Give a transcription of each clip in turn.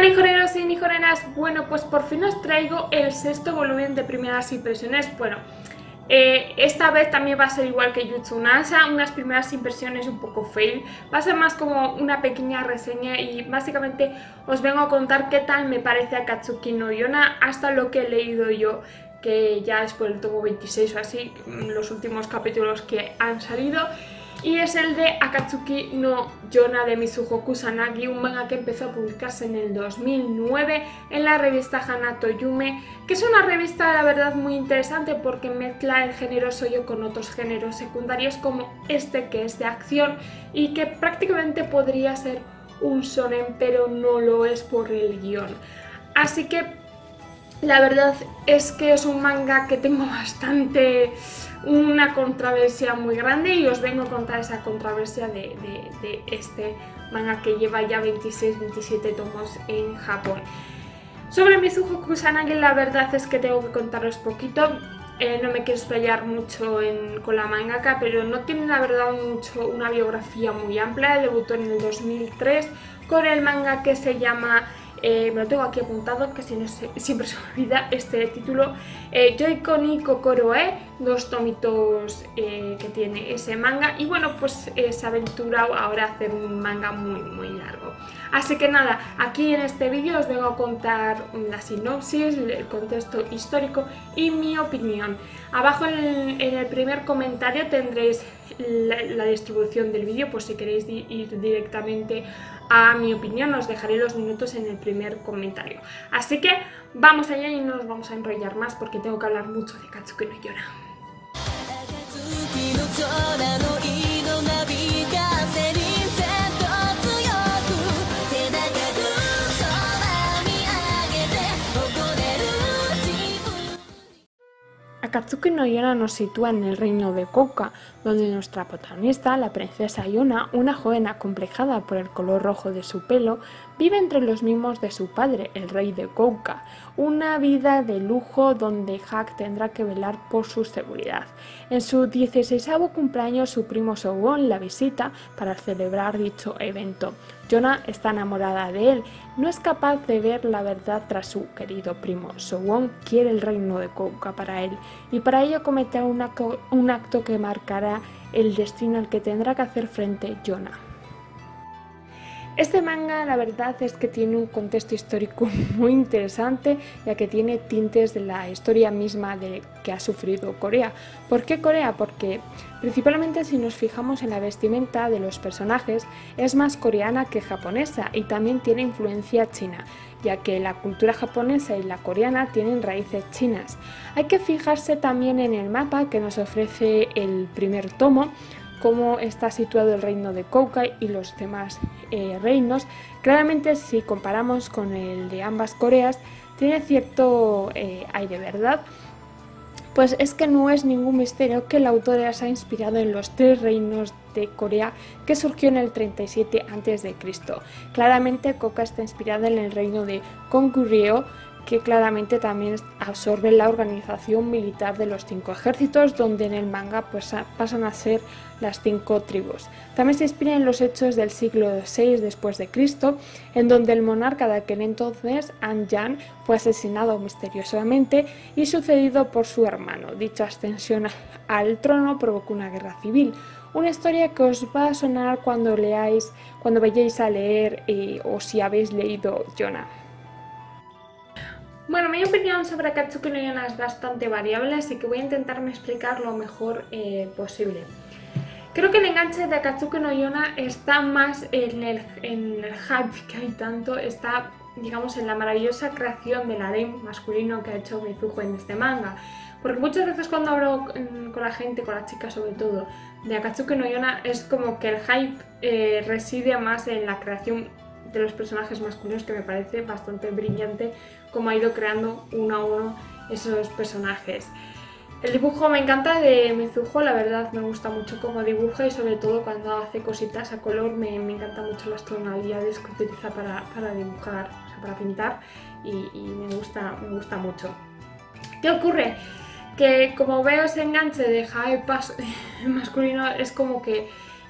Nijoneros y nijoneras, bueno, pues por fin os traigo el sexto volumen de primeras impresiones. Bueno, esta vez también va a ser igual que Jutsu Nasa, unas primeras impresiones un poco fail. Va a ser más como una pequeña reseña y básicamente os vengo a contar qué tal me parece Akatsuki no Yona hasta lo que he leído yo, que ya es por el tomo 26 o así, los últimos capítulos que han salido. Y es el de Akatsuki no Yona de Mizuho Kusanagi, un manga que empezó a publicarse en el 2009 en la revista Hanato Yume, que es una revista la verdad muy interesante porque mezcla el género shoujo con otros géneros secundarios como este, que es de acción y que prácticamente podría ser un shonen, pero no lo es por el guión. Así que la verdad es que es un manga que tengo una controversia muy grande y os vengo a contar esa controversia de este manga que lleva ya 26-27 tomos en Japón. Sobre Mizuho Kusanagi la verdad es que tengo que contaros poquito. No me quiero explayar mucho con la mangaka, pero no tiene la verdad una biografía muy amplia. Debutó en el 2003 con el manga que se llama... me lo tengo aquí apuntado, que si no siempre se me olvida este título, Yoiko ni Kokoro e, 2 tomitos que tiene ese manga, y bueno, pues se aventura ahora a hacer un manga muy largo. Así que nada, aquí en este vídeo os vengo a contar la sinopsis, el contexto histórico y mi opinión. Abajo en el primer comentario tendréis la distribución del vídeo, por si queréis ir directamente a mi opinión, os dejaré los minutos en el primer comentario. Así que vamos allá y no nos vamos a enrollar más porque tengo que hablar mucho de Akatsuki no Yona. Akatsuki no Yona nos sitúa en el reino de Kouka, donde nuestra protagonista, la princesa Yona, una joven acomplejada por el color rojo de su pelo, vive entre los mimos de su padre, el rey de Kouka, una vida de lujo donde Hack tendrá que velar por su seguridad. En su 16º cumpleaños su primo Sowon la visita para celebrar dicho evento. Yona está enamorada de él, no es capaz de ver la verdad tras su querido primo. Sowon quiere el reino de Kouka para él y para ello cometerá un acto que marcará el destino al que tendrá que hacer frente Yona. Este manga la verdad es que tiene un contexto histórico muy interesante, ya que tiene tintes de la historia misma que ha sufrido Corea. ¿Por qué Corea? Porque principalmente si nos fijamos en la vestimenta de los personajes es más coreana que japonesa y también tiene influencia china, ya que la cultura japonesa y la coreana tienen raíces chinas. Hay que fijarse también en el mapa que nos ofrece el primer tomo, cómo está situado el reino de Kouka y los demás reinos. Claramente si comparamos con el de ambas Coreas tiene cierto aire, ¿verdad? Pues es que no es ningún misterio que la autora se ha inspirado en los 3 reinos de Corea que surgió en el 37 a.C. Claramente Kouka está inspirada en el reino de Goguryeo, que claramente también absorbe la organización militar de los 5 ejércitos, donde en el manga pues pasan a ser las 5 tribus. También se inspira en los hechos del siglo VI después de Cristo, en donde el monarca de aquel entonces, An-Yan, fue asesinado misteriosamente y sucedido por su hermano. Dicha ascensión al trono provocó una guerra civil. Una historia que os va a sonar cuando vayáis a leer o si habéis leído Yona. Bueno, mi opinión sobre Akatsuki no Yona es bastante variable, así que voy a intentarme explicar lo mejor posible. Creo que el enganche de Akatsuki no Yona está más en el hype que hay tanto, está, digamos, en la maravillosa creación del harem masculino que ha hecho Mizuho en este manga. Porque muchas veces cuando hablo con la gente, con las chicas sobre todo, de Akatsuki no Yona, es como que el hype reside más en la creación de los personajes masculinos, que me parece bastante brillante como ha ido creando uno a uno esos personajes. El dibujo me encanta de Mizuho, la verdad me gusta mucho cómo dibuja y sobre todo cuando hace cositas a color me encantan mucho las tonalidades que utiliza para dibujar, o sea, para pintar y me gusta mucho. ¿Qué ocurre? Que como veo ese enganche de hype masculino es como que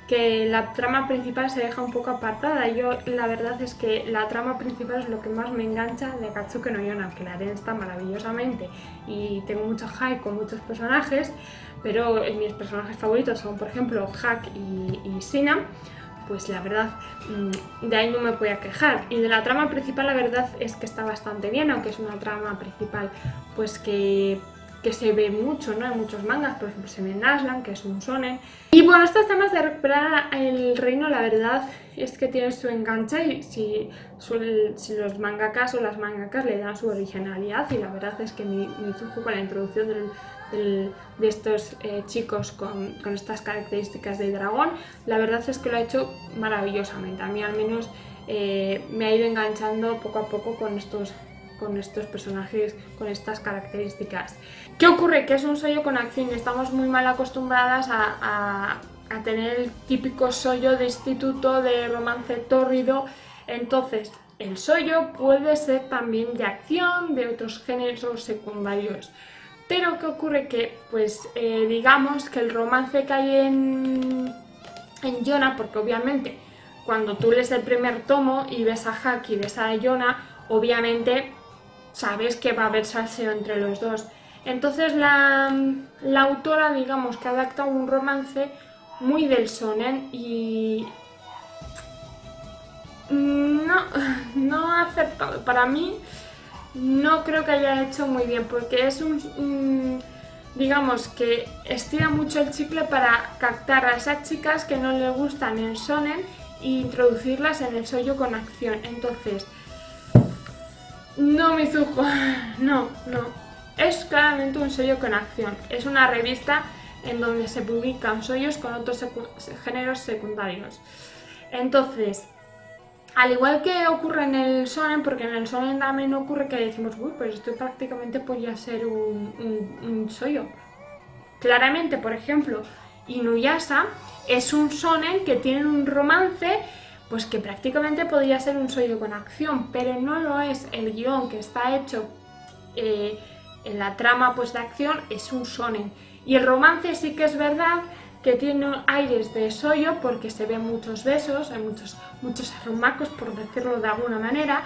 que la trama principal se deja un poco apartada. Yo la verdad es que la trama principal es lo que más me engancha de Akatsuki no Yona, que la haré está maravillosamente y tengo mucho hype con muchos personajes, pero mis personajes favoritos son por ejemplo Hack y Sina. Pues la verdad, de ahí no me voy a quejar. Y de la trama principal la verdad es que está bastante bien, aunque es una trama principal pues que se ve mucho, ¿no? En muchos mangas, por ejemplo se ve en Aslan, que es un shonen. Y bueno, estos temas de recuperar el reino, la verdad es que tienen su enganche y si los mangakas o las mangakas le dan su originalidad, y la verdad es que Mizuho con la introducción de estos chicos con estas características de dragón, la verdad es que lo ha hecho maravillosamente. A mí al menos me ha ido enganchando poco a poco con estos personajes con estas características. ¿Qué ocurre? Que es un shoujo con acción y estamos muy mal acostumbradas a tener el típico shoujo de instituto, de romance tórrido. Entonces el shoujo puede ser también de acción, de otros géneros secundarios. Pero ¿qué ocurre? Que pues digamos que el romance que hay en Yona, porque obviamente cuando tú lees el primer tomo y ves a Hack y ves a Yona, obviamente sabes que va a haber salseo entre los dos. Entonces la autora, digamos, que adapta un romance muy del shonen y no ha acertado. Para mí no creo que haya hecho muy bien, porque es digamos que estira mucho el chicle para captar a esas chicas que no le gustan el shonen e introducirlas en el shoujo con acción. Entonces no, Mizuho, no. Es claramente un shoujo con acción. Es una revista en donde se publican shoujos con otros géneros secundarios. Entonces, al igual que ocurre en el shonen, porque en el shonen también ocurre que decimos, uy, pues esto prácticamente podría ser un shoujo. Claramente, por ejemplo, Inuyasha es un shonen que tiene un romance pues que prácticamente podría ser un shoujo con acción, pero no lo es. El guión que está hecho en la trama pues de acción es un shonen. Y el romance sí que es verdad que tiene aires de shoujo porque se ven muchos besos, hay muchos arrumacos, por decirlo de alguna manera,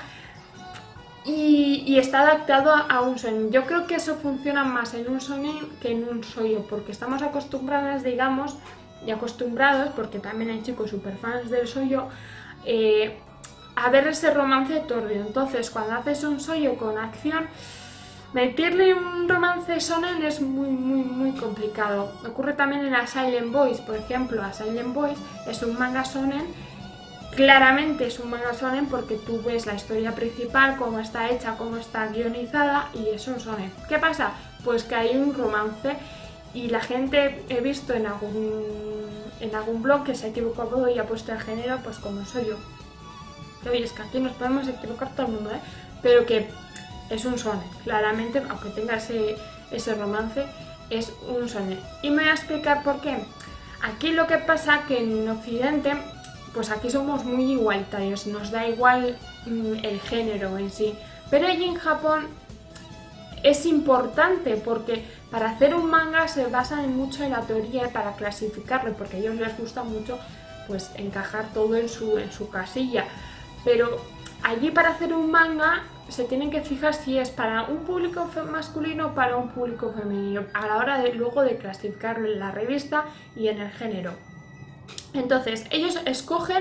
y está adaptado a un shonen. Yo creo que eso funciona más en un shonen que en un shoujo, porque estamos acostumbradas, digamos, y acostumbrados, porque también hay chicos super fans del shoujo, a ver ese romance tórrido. Entonces cuando haces un shoujo con acción, meterle un romance shonen es muy complicado. Ocurre también en Silent Boys, por ejemplo. Silent Boys es un manga shonen, claramente es un manga shonen porque tú ves la historia principal, cómo está hecha, cómo está guionizada, y es un shonen. ¿Qué pasa? Pues que hay un romance y la gente, he visto en algún blog que se ha equivocado y ha puesto el género pues como shoujo. Que oye, es que aquí nos podemos equivocar todo el mundo, pero que es un shonen, claramente, aunque tenga ese romance, es un shonen. Y me voy a explicar por qué. Aquí lo que pasa que en Occidente, pues aquí somos muy igualitarios, nos da igual el género en sí. Pero allí en Japón es importante porque para hacer un manga se basan mucho en la teoría para clasificarlo, porque a ellos les gusta mucho pues encajar todo en su casilla. Pero allí para hacer un manga se tienen que fijar si es para un público masculino o para un público femenino a la hora luego de clasificarlo en la revista y en el género. Entonces ellos escogen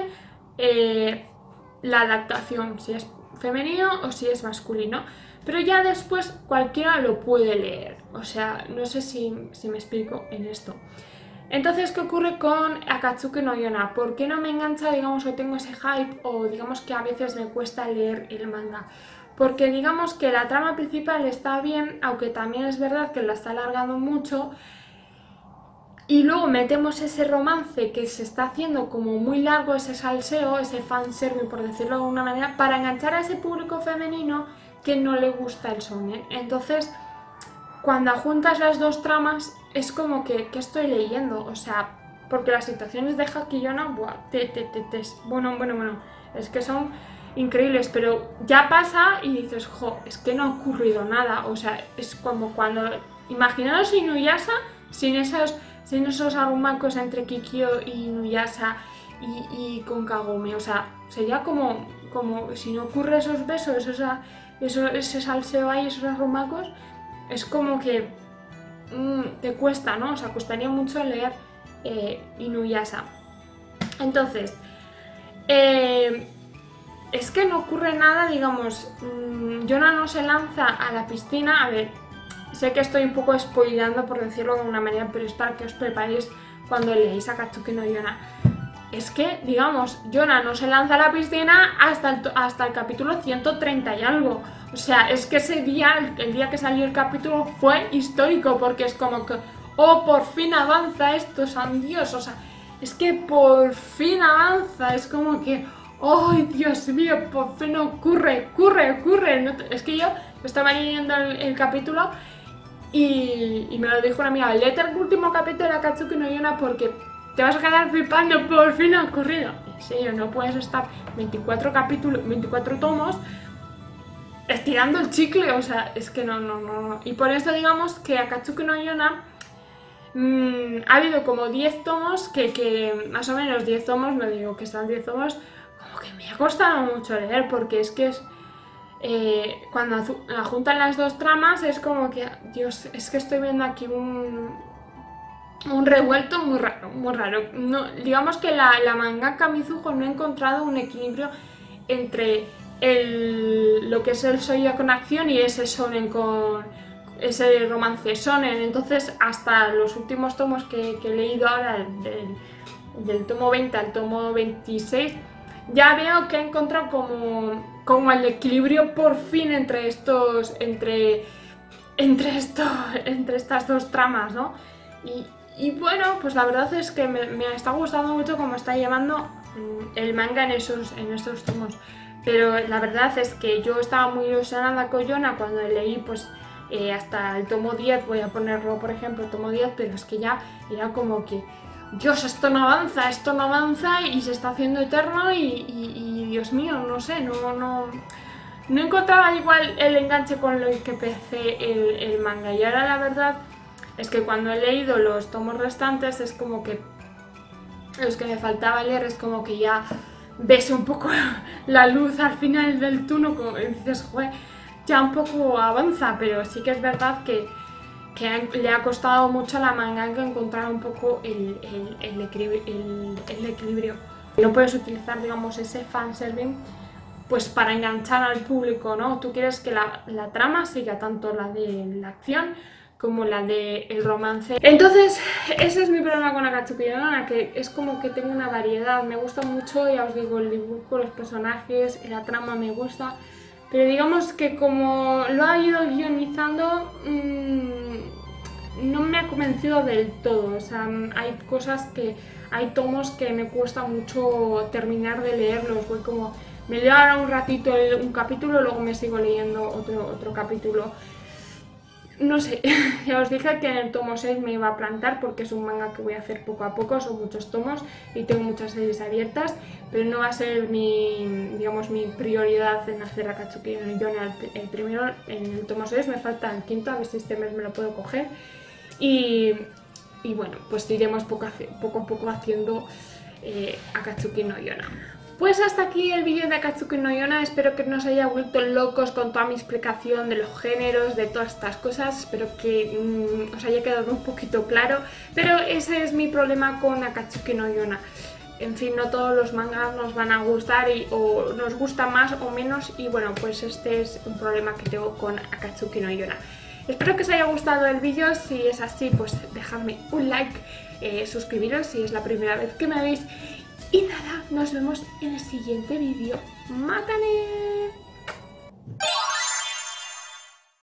la adaptación, si es femenino o si es masculino, pero ya después cualquiera lo puede leer. O sea, no sé si me explico en esto. Entonces, ¿qué ocurre con Akatsuki no Yona? ¿Por qué no me engancha, digamos, o tengo ese hype, o digamos que a veces me cuesta leer el manga? Porque digamos que la trama principal está bien, aunque también es verdad que la está alargando mucho, y luego metemos ese romance que se está haciendo como muy largo, ese salseo, ese fanservice, por decirlo de alguna manera, para enganchar a ese público femenino que no le gusta el shonen. Entonces, cuando juntas las dos tramas, es como que estoy leyendo, o sea, porque las situaciones de Hack y Yona, bueno, es que son increíbles, pero ya pasa y dices, jo, es que no ha ocurrido nada, o sea, es como cuando, imaginaos Inuyasha sin sin esos arrumacos entre Kikyo y Inuyasha y con Kagome. O sea, sería como si no ocurre esos besos, ese salseo ahí, esos arrumacos, es como que te cuesta, ¿no? O sea, costaría mucho leer Inuyasha. Entonces, es que no ocurre nada, digamos, Yona no se lanza a la piscina. A ver, sé que estoy un poco spoileando, por decirlo de alguna manera, pero es para que os preparéis cuando leéis Akatsuki no Yona. Es que, digamos, Yona no se lanza a la piscina hasta el capítulo 130 y algo. O sea, es que ese día, el día que salió el capítulo, fue histórico, porque es como que, oh, por fin avanza esto, san Dios. O sea, es que por fin avanza, es como que, oh, Dios mío, por fin ocurre. No, es que yo estaba leyendo el capítulo y me lo dijo una amiga, léete el último capítulo de Akatsuki no Yona porque te vas a quedar flipando, por fin ha ocurrido. En serio, no puedes estar 24 tomos estirando el chicle, o sea, es que no. Y por eso digamos que Akatsuki no Yona ha habido como 10 tomos que más o menos 10 tomos, no digo que están 10 tomos, como que me ha costado mucho leer, porque es que es cuando juntan las dos tramas es como que, Dios, es que estoy viendo aquí un revuelto muy raro. No, digamos que la mangaka Mizuho no ha encontrado un equilibrio entre lo que es el shoujo con acción y ese shonen con ese romance shonen. Entonces, hasta los últimos tomos que he leído ahora, del tomo 20 al tomo 26, ya veo que ha encontrado como el equilibrio por fin entre estas dos tramas, ¿no? Y bueno, pues la verdad es que me está gustando mucho cómo está llevando el manga en estos tomos. Pero la verdad es que yo estaba muy ilusionada con Yona cuando leí pues hasta el tomo 10, voy a ponerlo por ejemplo, el tomo 10, pero es que ya era como que, Dios, esto no avanza y se está haciendo eterno y Dios mío, no sé, no encontraba igual el enganche con lo que empecé el manga. Y ahora la verdad es que cuando he leído los tomos restantes es como que los que me faltaba leer es como que ya ves un poco la luz al final del túnel, como dices, joder, ya un poco avanza, pero sí que es verdad que le ha costado mucho a la mangaka encontrar un poco el equilibrio. No puedes utilizar, digamos, ese fanservice pues para enganchar al público, ¿no? Tú quieres que la trama siga tanto la de la acción como la del romance. Entonces, ese es mi problema con Akatsuki no Yona, que es como que tengo una variedad. Me gusta mucho, ya os digo, el dibujo, los personajes, la trama me gusta, pero digamos que como lo ha ido guionizando, no me ha convencido del todo. O sea, hay tomos que me cuesta mucho terminar de leerlos. Voy como, me leo ahora un ratito un capítulo, luego me sigo leyendo otro capítulo. No sé, ya os dije que en el tomo 6 me iba a plantar porque es un manga que voy a hacer poco a poco, son muchos tomos y tengo muchas series abiertas, pero no va a ser mi prioridad en hacer Akatsuki no Yona el primero. En el tomo 6 me falta el quinto, a ver si este mes me lo puedo coger y bueno, pues iremos poco a poco haciendo Akatsuki no Yona. Pues hasta aquí el vídeo de Akatsuki no Yona. Espero que no os haya vuelto locos con toda mi explicación de los géneros, de todas estas cosas. Espero que os haya quedado un poquito claro, pero ese es mi problema con Akatsuki no Yona. En fin, no todos los mangas nos van a gustar o nos gusta más o menos, y bueno, pues este es un problema que tengo con Akatsuki no Yona. Espero que os haya gustado el vídeo. Si es así, pues dejadme un like, suscribiros si es la primera vez que me veis. Y nada, nos vemos en el siguiente vídeo. ¡Mátane!